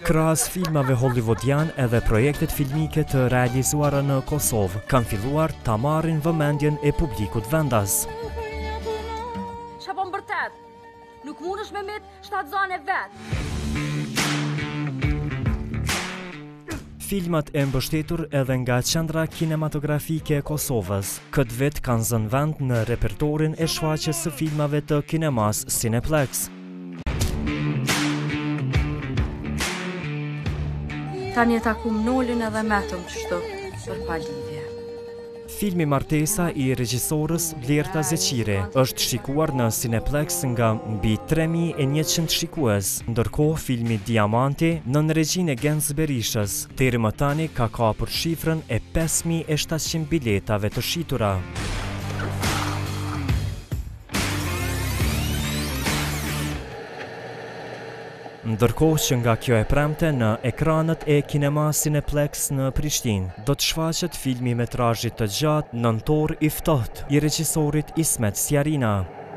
Krahas filmave hollywoodian edhe projektet filmike të realizuara në Kosovë kanë filluar ta marrin vëmendjen e publikut vendas. Çfarë po mbërtet? Nuk mundesh me met shtatzane vet. Filmat e mbështetur edhe nga Qendra Kinematografike e Kosovës, këtë vit kanë zënë vend në repertorin e shfaqjes së filmave të kinemas Cineplex. Tani e takum Nolin edhe metëm qështu për pa lidhje. Filmi Martesa i regjisorës Blerta Zeqiri është shikuar në Cineplex nga mbi 3100 shikues, ndërkohë filmi Diamanti nën regjinë e Genz Berishës deri më tani ka kapur shifrën e 5700 biletave të shitura. Ndërkohë që nga kjo e premte në ekranët e kinema Cineplex në Prishtinë, do të shfaqet filmi metrazhit të gjatë Nëntor i ftohtë i regjisorit Ismet Sjarina.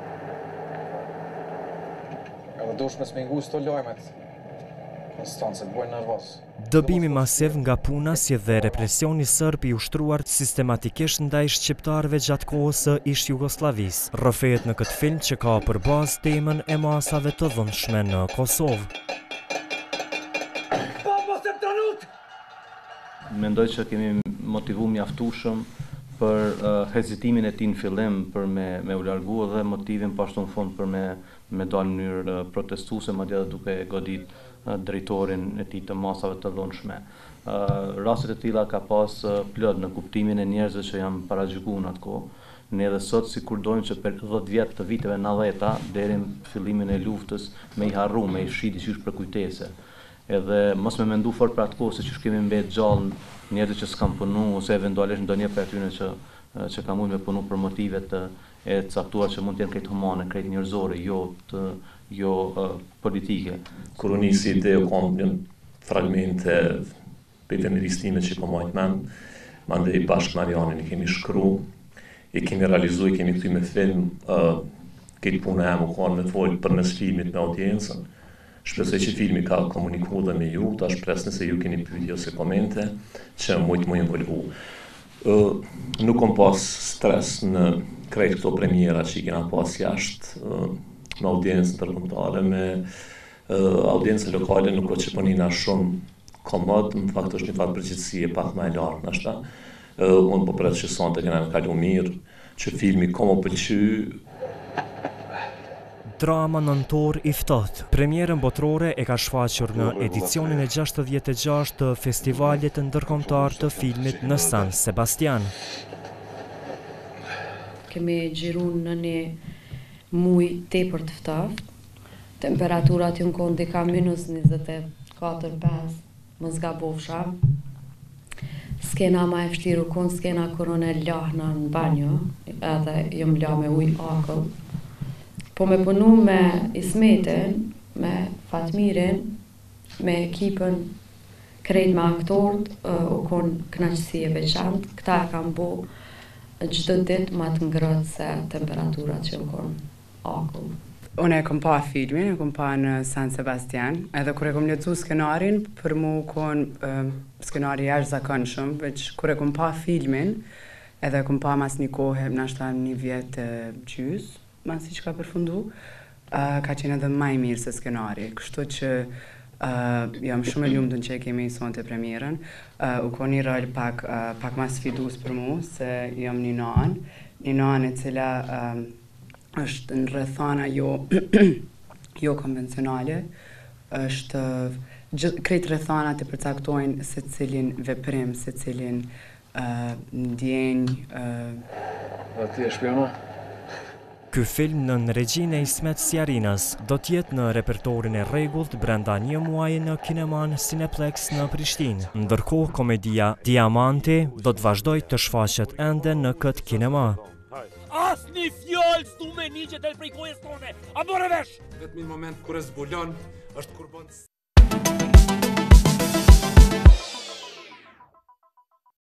Edhe dush me smingu s'to lojmet. Konstancë, bojnë nervoz. Dëbimi masiv nga puna si dhe represioni sërb i ushtruar sistematikisht ndaj shqiptarëve gjatë kohës së ish-Jugosllavisë rrëfehet në këtë film që ka për bazë temën e masave të dhunshme në Kosovë. Mendoj që kemi motivu mjaftueshëm për hezitimin e tij në fillim për me u largu dhe motivin pashtu në fund për me dalë në mënyrë protestuese, madje edhe duke godit drejtorin e tij të masave të dhunshme. Rastet e tilla ka pas plot në kuptimin e njerëzve që janë paragjykuar në atë kohë. Ne edhe sot si kur dojmë që për 10 vjet të viteve 90-ta deri në fillimin e luftës me i harru, me i shiti qysh për kujtese. Edhe mos me mendu fort për atë kohë se qysh kemi mbet gjallë njerëzit që s'kan punu ose eventualisht ndonjë për atyre që ka mund me punu për motivet e caktuar që mund të jenë krejt humane, krejt njerëzore, jo politike. Kur unë nisi ide u kom një fragmente për të miristime që po majtë men, mande i bashkë Marianin i kemi shkru, i kemi realizu, i kemi këty me film, këtë punë e mu kanë me folë për mes filmit me audiencën. Shpresoj që filmi ka komuniku dhe me ju, ta shpres nëse ju keni pyetje ose komente që mujtë mu involvu. Nuk kom pas stres në krejt këto premiera që i kena pas jashtë, me audiencën ndërkombëtare, me audiencën lokale nuk o që ponina shumë komod, në fakt është një fatë përgjithësie pak më e lartë nashta. Unë po pres që sonte kena me kalu mirë, që filmi ko më pëlqy. Drama Nëntor i ftohtë. Premierën botërore e ka shfaqur në edicionin e 66 të Festivalit Ndërkombëtar të Filmit në San Sebastian. Kemi gjiru në një muj tepër të ftoftë. Temperaturat jënë konë dika -24-5, më zgabofsha. Skena ma e fështiru konë skena kërën e lahna në banjo, edhe jëmë la me uj akull. Po me punu me Ismetin, me Fatmirin, me ekipën krejt me aktorët, u konë knaqësi e veçantë. Këta e kam bo çdo ditë ma të ngrëtë se temperaturat që më konë akull. Unë e kom pa filmin, e kom pa në San Sebastian, edhe kur e kom lexu skenarin, për mu konë skenari jashtë zakonshëm, veç kur e kom pa filmin, edhe kom pa mas një kohë, nashta një vjetë gjys, masi që ka përfundu, ka qenë edhe maj mirë se skenari, kështu që jam shumë e lumtun që e kemi sonte premierën, u konë një rol pak ma sfidus për mu, se jam një nanë e cila është në rrethana jo konvencionale, është krejt rrethanat e përcaktojnë se cilin veprim, se cilin ndjenjë. Dhe ti e shpiona? Ky film në regjinë e Ismet Sjarinas do t'jetë në repertorin e rregullt brenda një muaji në kineman Cineplex në Prishtinë. Ndërkohë komedia Diamanti do të vazhdojë të shfaqet ende në këtë kinema. Asni fjallë s'du me një që del prej kojës tone, a more vesh! Vetëm një moment kur e zbulon, është kur bën